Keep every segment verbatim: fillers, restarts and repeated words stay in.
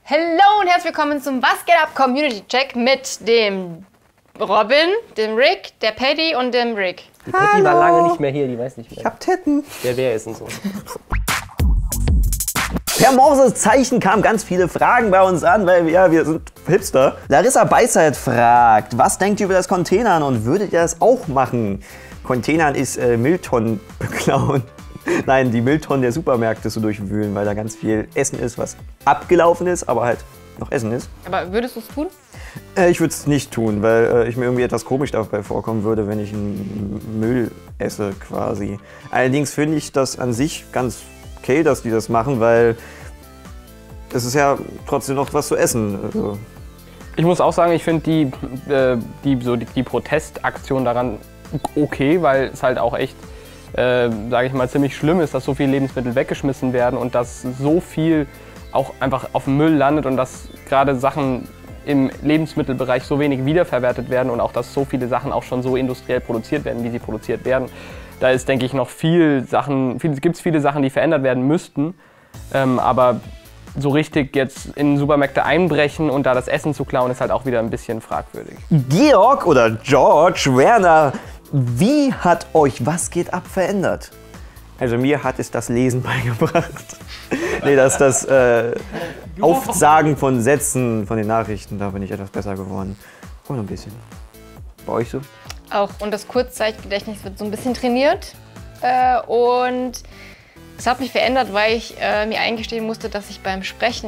Hallo und herzlich willkommen zum Was geht ab Community Check mit dem Robin, dem Rick, der Paddy und dem Rick. Die Paddy war lange nicht mehr hier, die weiß nicht mehr. Ich hab Titten. Wer wer ist und so. Per Morsezeichen kamen ganz viele Fragen bei uns an, weil ja, wir sind Hipster. Larissa Beizeit fragt, was denkt ihr über das Containern und würdet ihr das auch machen? Containern ist äh, Mülltonnen beklauen. Nein, die Mülltonnen der Supermärkte so durchwühlen, weil da ganz viel Essen ist, was abgelaufen ist, aber halt noch Essen ist. Aber würdest du es tun? Äh, ich würde es nicht tun, weil äh, ich mir irgendwie etwas komisch dabei vorkommen würde, wenn ich einen Müll esse quasi. Allerdings finde ich das an sich ganz okay, dass die das machen, weil es ist ja trotzdem noch was zu essen. Also ich muss auch sagen, ich finde die, äh, die, so die, die Protestaktion daran okay, weil es halt auch echt, äh, sage ich mal, ziemlich schlimm ist, dass so viele Lebensmittel weggeschmissen werden und dass so viel auch einfach auf dem Müll landet und dass gerade Sachen im Lebensmittelbereich so wenig wiederverwertet werden und auch, dass so viele Sachen auch schon so industriell produziert werden, wie sie produziert werden. Da ist, denke ich, noch viel Sachen, viel, gibt es viele Sachen, die verändert werden müssten, ähm, aber so richtig jetzt in Supermärkte einbrechen und da das Essen zu klauen, ist halt auch wieder ein bisschen fragwürdig. Georg oder George Werner, wie hat euch Was geht ab verändert? Also mir hat es das Lesen beigebracht. Nee, das, das äh, Aufsagen von Sätzen, von den Nachrichten, da bin ich etwas besser geworden. Und ein bisschen. Bei euch so? Auch. Und das Kurzzeitgedächtnis wird so ein bisschen trainiert. Äh, und es hat mich verändert, weil ich äh, mir eingestehen musste, dass ich beim Sprechen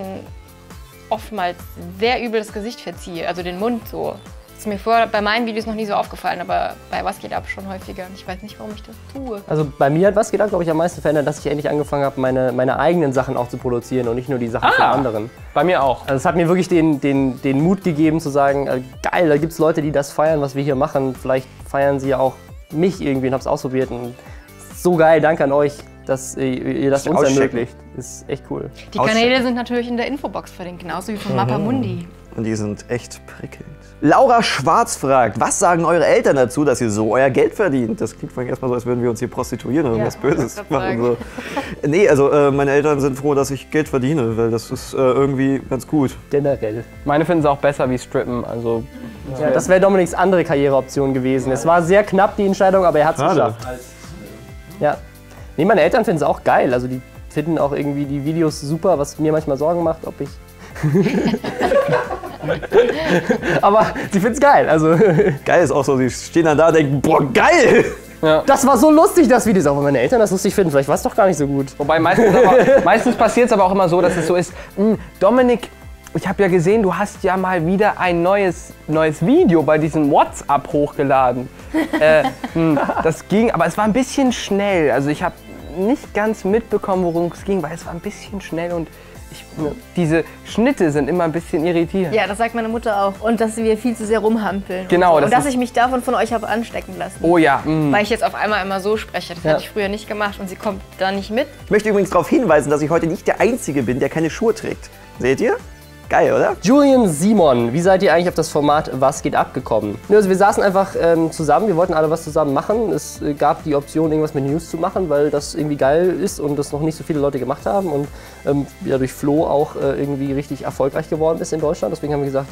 oftmals sehr übel das Gesicht verziehe, also den Mund so. Das ist mir vorher bei meinen Videos noch nie so aufgefallen, aber bei Was geht ab schon häufiger. Und ich weiß nicht, warum ich das tue. Also bei mir hat Was geht ab, glaube ich, am meisten verändert, dass ich endlich angefangen habe, meine, meine eigenen Sachen auch zu produzieren und nicht nur die Sachen Ah, von anderen. Bei mir auch. Also es hat mir wirklich den, den, den Mut gegeben zu sagen, äh, geil, da gibt es Leute, die das feiern, was wir hier machen. Vielleicht feiern sie ja auch mich irgendwie und habe es ausprobiert. Und so geil, danke an euch, dass äh, ihr das uns ermöglicht. Ist echt cool. Die Kanäle sind natürlich in der Infobox verlinkt, genauso wie von mhm. Mappamundi. Und die sind echt prickelnd. Laura Schwarz fragt, was sagen eure Eltern dazu, dass ihr so euer Geld verdient? Das klingt vorhin erstmal so, als würden wir uns hier prostituieren oder ja, was Böses machen. So. Nee, also äh, meine Eltern sind froh, dass ich Geld verdiene, weil das ist äh, irgendwie ganz gut. Generell. Meine finden es auch besser wie Strippen. Also, ja, das wäre Dominiks andere Karriereoption gewesen. Es war sehr knapp die Entscheidung, aber er hat es geschafft. Ja. Nee, meine Eltern finden es auch geil. Also die finden auch irgendwie die Videos super, was mir manchmal Sorgen macht, ob ich... Aber sie finden's geil, also. Geil ist auch so, sie stehen dann da und denken, boah, geil! Ja. Das war so lustig, das Video. Auch wenn meine Eltern das lustig finden, vielleicht war es doch gar nicht so gut. Wobei meistens, meistens passiert es aber auch immer so, dass es so ist, Dominik, ich habe ja gesehen, du hast ja mal wieder ein neues, neues Video bei diesem WhatsApp hochgeladen. äh, mh, das ging, aber es war ein bisschen schnell. Also ich habe nicht ganz mitbekommen, worum es ging, weil es war ein bisschen schnell und Ich, diese Schnitte sind immer ein bisschen irritierend. Ja, das sagt meine Mutter auch. Und dass wir viel zu sehr rumhampeln. Genau. Und, so. das und dass ich mich davon von euch habe anstecken lassen. Oh ja. Mhm. Weil ich jetzt auf einmal immer so spreche. Das ja. hätte ich früher nicht gemacht und sie kommt da nicht mit. Ich möchte übrigens darauf hinweisen, dass ich heute nicht der Einzige bin, der keine Schuhe trägt. Seht ihr? Geil, oder? Julian Simon, wie seid ihr eigentlich auf das Format Was geht ab gekommen? Also wir saßen einfach ähm, zusammen, wir wollten alle was zusammen machen. Es äh, gab die Option, irgendwas mit News zu machen, weil das irgendwie geil ist und das noch nicht so viele Leute gemacht haben. Und ähm, ja, durch Flo auch äh, irgendwie richtig erfolgreich geworden ist in Deutschland. Deswegen haben wir gesagt,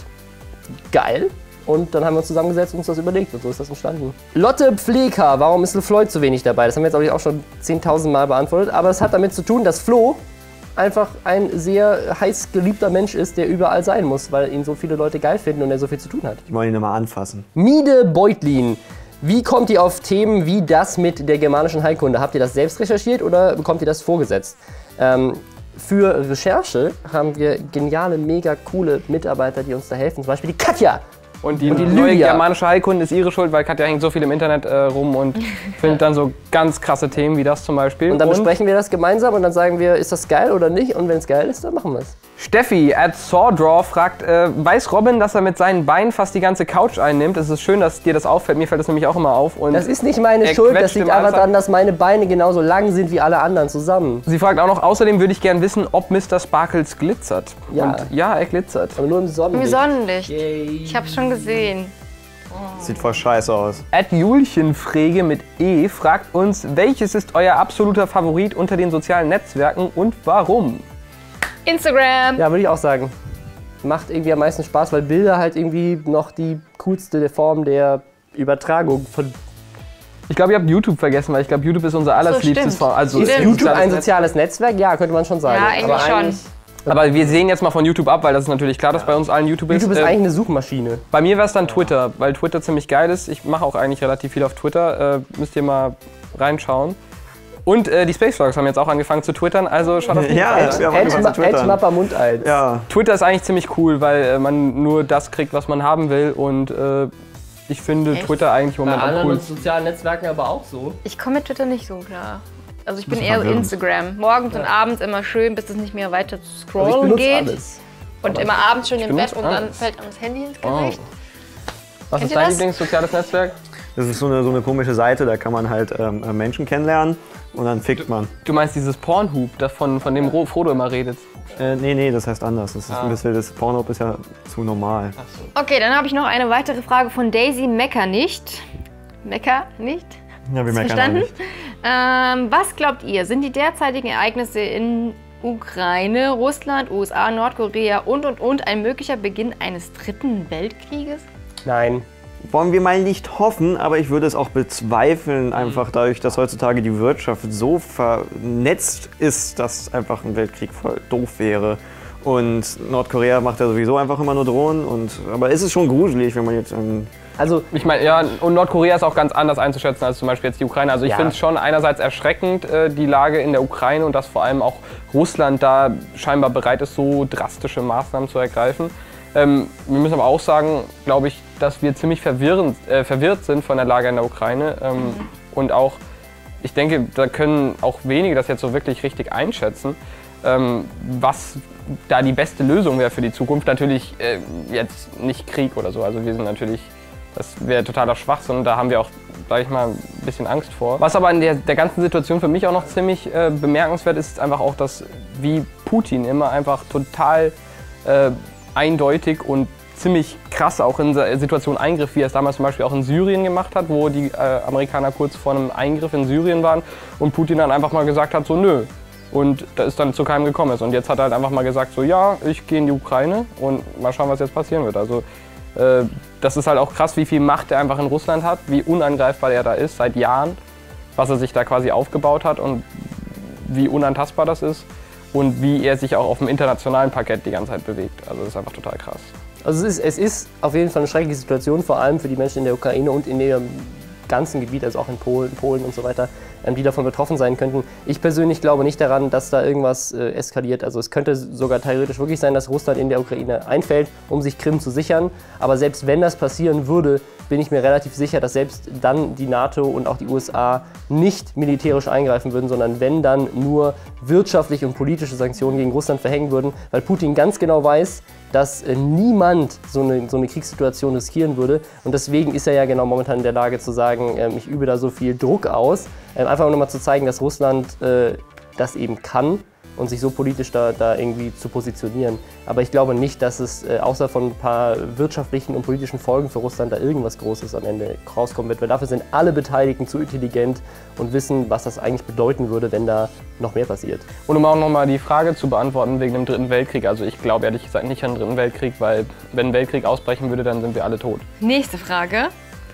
geil. Und dann haben wir uns zusammengesetzt und uns das überlegt und so ist das entstanden. Lotte Pfleger, warum ist LeFloid zu wenig dabei? Das haben wir jetzt, glaube ich, auch schon zehntausend Mal beantwortet. Aber es hat damit zu tun, dass Flo einfach ein sehr heiß geliebter Mensch ist, der überall sein muss, weil ihn so viele Leute geil finden und er so viel zu tun hat. Ich wollte ihn mal anfassen. Miede Beutlin, wie kommt ihr auf Themen wie das mit der germanischen Heilkunde? Habt ihr das selbst recherchiert oder bekommt ihr das vorgesetzt? Ähm, für Recherche haben wir geniale, mega coole Mitarbeiter, die uns da helfen. Zum Beispiel die Katja. Und die, und die neue germanische Heilkunde ist ihre Schuld, weil Katja hängt so viel im Internet äh, rum und findet dann so ganz krasse Themen wie das zum Beispiel. Und dann und besprechen wir das gemeinsam und dann sagen wir, ist das geil oder nicht? Und wenn es geil ist, dann machen wir es. Steffi at Sawdraw fragt, äh, weiß Robin, dass er mit seinen Beinen fast die ganze Couch einnimmt? Es ist schön, dass dir das auffällt. Mir fällt das nämlich auch immer auf. Und das ist nicht meine Schuld, das liegt aber daran, dass meine Beine genauso lang sind wie alle anderen zusammen. Sie fragt auch noch, außerdem würde ich gerne wissen, ob Mister Sparkles glitzert. Ja. Und ja, er glitzert. Aber nur im Sonnenlicht. Im Sonnenlicht. Yay. Ich hab's schon gesehen. Sieht voll scheiße aus. At Julchenfrege mit E fragt uns, welches ist euer absoluter Favorit unter den sozialen Netzwerken und warum? Instagram. Ja, würde ich auch sagen. macht irgendwie am meisten Spaß, weil Bilder halt irgendwie noch die coolste Form der Übertragung von. Ich glaube, ihr habt YouTube vergessen, weil ich glaube, YouTube ist unser allerliebstes Form. Also ist Stimmt. YouTube ein soziales Netzwerk? Ja, könnte man schon sagen. Ja, eigentlich aber schon. eigentlich- Aber wir sehen jetzt mal von YouTube ab, weil das ist natürlich klar, dass bei uns allen YouTube ist. YouTube ist Äh, eigentlich eine Suchmaschine. Bei mir wäre es dann Twitter, weil Twitter ziemlich geil ist. Ich mache auch eigentlich relativ viel auf Twitter. Äh, müsst ihr mal reinschauen. Und äh, die Space Vlogs haben jetzt auch angefangen zu twittern, also schaut auf die Ja, Seite. wir haben angefangen zu twittern. Mapper Mund eins. Ja. Twitter ist eigentlich ziemlich cool, weil äh, man nur das kriegt, was man haben will. Und äh, ich finde Echt? Twitter eigentlich im Bei Moment am anderen coolsten. sozialen Netzwerken aber auch so. Ich komme mit Twitter nicht so klar. Also ich bin Das ist eher verwirrend. Instagram. Morgens und abends immer schön, bis es nicht mehr weiter zu Also ich scrollen benutze geht. alles. Und immer abends schon im Bett benutze und dann alles. fällt einem das Handy ins Oh. Gesicht. Was Kennt ist ihr dein das? Lieblingssoziales Netzwerk? Das ist so eine, so eine komische Seite, da kann man halt ähm, Menschen kennenlernen und dann fickt man. Du meinst dieses Pornhub, das von, von dem Ro- Frodo immer redet? Äh, nee, nee, das heißt anders. Das ist Ah. ein bisschen, das Pornhub ist ja zu normal. Okay, dann habe ich noch eine weitere Frage von Daisy Mecker nicht. Mecker nicht? Ja, wir merken auch Verstanden? nicht. Ähm, was glaubt ihr, sind die derzeitigen Ereignisse in Ukraine, Russland, U S A, Nordkorea und und und ein möglicher Beginn eines dritten Weltkrieges? Nein. Wollen wir mal nicht hoffen, aber ich würde es auch bezweifeln, einfach dadurch, dass heutzutage die Wirtschaft so vernetzt ist, dass einfach ein Weltkrieg voll doof wäre. Und Nordkorea macht ja sowieso einfach immer nur Drohnen. Und, aber es ist schon gruselig, wenn man jetzt... Ähm, Also Ich meine, ja, und Nordkorea ist auch ganz anders einzuschätzen als zum Beispiel jetzt die Ukraine. Also ich Ja. finde es schon einerseits erschreckend, äh, die Lage in der Ukraine und dass vor allem auch Russland da scheinbar bereit ist, so drastische Maßnahmen zu ergreifen. Ähm, wir müssen aber auch sagen, glaube ich, dass wir ziemlich verwirrend, äh, verwirrt sind von der Lage in der Ukraine. Ähm, Und auch, ich denke, da können auch wenige das jetzt so wirklich richtig einschätzen, ähm, was da die beste Lösung wäre für die Zukunft. Natürlich äh, jetzt nicht Krieg oder so. Also wir sind natürlich, das wäre totaler Schwachsinn und da haben wir auch, sag ich mal, ein bisschen Angst vor. Was aber in der, der ganzen Situation für mich auch noch ziemlich äh, bemerkenswert ist, ist einfach auch, dass wie Putin immer einfach total äh, eindeutig und ziemlich krass auch in Situationen eingriff, wie er es damals zum Beispiel auch in Syrien gemacht hat, wo die äh, Amerikaner kurz vor einem Eingriff in Syrien waren und Putin dann einfach mal gesagt hat, so nö. Und da ist dann zu keinem gekommen ist. Und jetzt hat er halt einfach mal gesagt, so ja, ich gehe in die Ukraine und mal schauen, was jetzt passieren wird. Also äh, das ist halt auch krass, wie viel Macht er einfach in Russland hat, wie unangreifbar er da ist seit Jahren, was er sich da quasi aufgebaut hat und wie unantastbar das ist und wie er sich auch auf dem internationalen Parkett die ganze Zeit bewegt. Also das ist einfach total krass. Also es ist, es ist auf jeden Fall eine schreckliche Situation, vor allem für die Menschen in der Ukraine und in dem ganzen Gebiet, also auch in Polen, Polen und so weiter, ähm, die davon betroffen sein könnten. Ich persönlich glaube nicht daran, dass da irgendwas äh, eskaliert. Also es könnte sogar theoretisch wirklich sein, dass Russland in der Ukraine einfällt, um sich Krim zu sichern. Aber selbst wenn das passieren würde, bin ich mir relativ sicher, dass selbst dann die NATO und auch die U S A nicht militärisch eingreifen würden, sondern wenn dann nur wirtschaftliche und politische Sanktionen gegen Russland verhängen würden, weil Putin ganz genau weiß, dass äh, niemand so eine, so eine Kriegssituation riskieren würde. Und deswegen ist er ja genau momentan in der Lage zu sagen, ähm, ich übe da so viel Druck aus, ähm, einfach um nochmal zu zeigen, dass Russland äh, das eben kann und sich so politisch da, da irgendwie zu positionieren. Aber ich glaube nicht, dass es äh, außer von ein paar wirtschaftlichen und politischen Folgen für Russland da irgendwas Großes am Ende rauskommen wird, weil dafür sind alle Beteiligten zu intelligent und wissen, was das eigentlich bedeuten würde, wenn da noch mehr passiert. Und um auch nochmal die Frage zu beantworten wegen dem Dritten Weltkrieg. Also ich glaube ehrlich gesagt nicht an den Dritten Weltkrieg, weil wenn ein Weltkrieg ausbrechen würde, dann sind wir alle tot. Nächste Frage.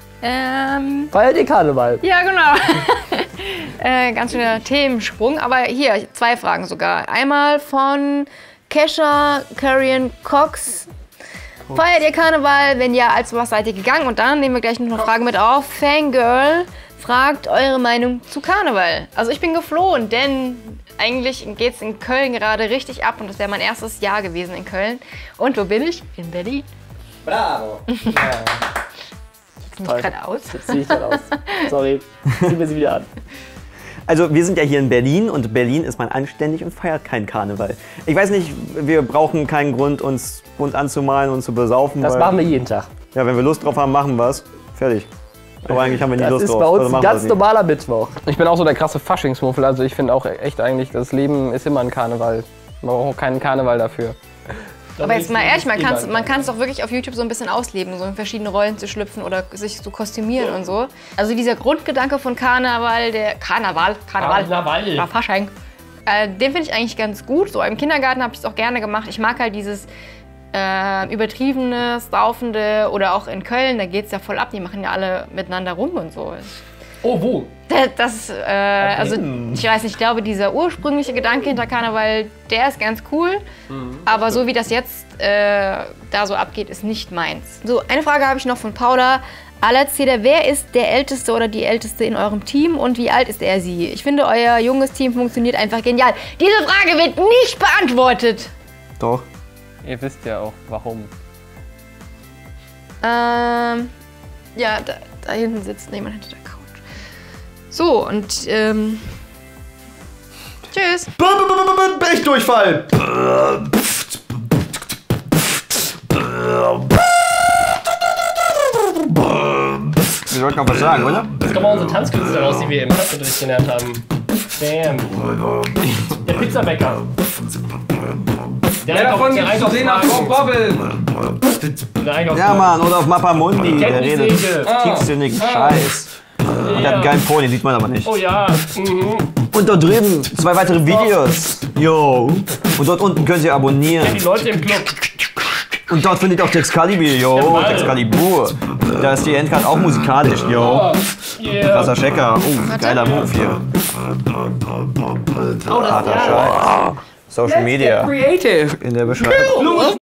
Ähm, Feiert ihr Karneval? ja, genau. äh, ganz schöner Themensprung. Aber hier, zwei Fragen sogar. Einmal von Kesha Currian Cox. Feiert ihr Karneval? Wenn ja, als was seid ihr gegangen? Und dann nehmen wir gleich noch eine Frage mit auf. Fangirl fragt eure Meinung zu Karneval. Also ich bin geflohen, denn eigentlich geht es in Köln gerade richtig ab. Und das wäre mein erstes Jahr gewesen in Köln. Und wo bin ich? In Berlin. Bravo! Zieh mich gerade aus. Jetzt sehe ich dann aus. Sorry, ziehen wir sie wieder an. Also wir sind ja hier in Berlin und Berlin ist man anständig und feiert keinen Karneval. Ich weiß nicht, wir brauchen keinen Grund, uns bunt anzumalen und zu besaufen. Das weil, machen wir jeden Tag. Ja, wenn wir Lust drauf haben, machen wir es. Fertig. Aber eigentlich haben wir nie Das Lust ist drauf. bei uns also ein machen wir ganz es nicht. normaler Mittwoch. Ich bin auch so der krasse Faschingsmuffel, also ich finde auch echt eigentlich, das Leben ist immer ein Karneval. Man braucht auch keinen Karneval dafür. Aber jetzt mal ehrlich, man kann es man kann's doch wirklich auf YouTube so ein bisschen ausleben, so in verschiedene Rollen zu schlüpfen oder sich so kostümieren und so. Also dieser Grundgedanke von Karneval, der Karneval, Karneval, Karneval. ja, Fasching, äh, den finde ich eigentlich ganz gut. So im Kindergarten habe ich es auch gerne gemacht. Ich mag halt dieses äh, übertriebenes, Saufende oder auch in Köln, da geht es ja voll ab, die machen ja alle miteinander rum und so. Oh, wo? Das, äh, also ich weiß nicht, ich glaube, dieser ursprüngliche Gedanke hinter Karneval, der ist ganz cool, mhm, aber so wie das jetzt äh, da so abgeht, ist nicht meins. So, eine Frage habe ich noch von Paula. Allerzähler, wer ist der Älteste oder die Älteste in eurem Team und wie alt ist er sie? Ich finde, euer junges Team funktioniert einfach genial. Diese Frage wird nicht beantwortet. Doch. Ihr wisst ja auch, warum. Ähm, ja, da, da hinten sitzt jemand hinter der Couch. So, und ähm, tschüss. Brechdurchfall. Wir wollten noch was sagen, oder? Jetzt kommen mal unsere Tanzkünste raus, die wir im Tanzunterricht gelernt haben. Bam. Der Pizzabäcker. Der Ja, davon gibt es zu sehen nach Frau Bobbel. Ja, Mann, oder auf Mappamundi. Der redet Kettensäge. tiefsinnigen Scheiß. Und der hat einen geilen Po, den sieht man aber nicht. Oh ja. Mhm. Und dort drüben zwei weitere Videos. Yo. Und dort unten könnt ihr abonnieren. Die Leute im Club. Und dort findet ihr auch Texcalibur. Yo, Texcalibur. Da ist die Endcard auch musikalisch. Yo. Yeah. Krasser Checker. Oh, geiler Move hier. Harter Scheiß. Social Media Creative. in der Beschreibung.